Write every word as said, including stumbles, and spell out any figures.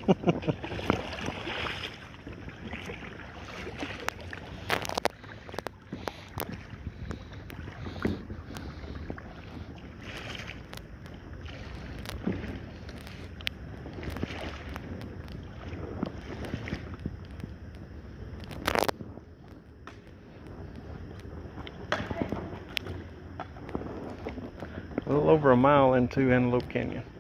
A little over a mile into Antelope Canyon.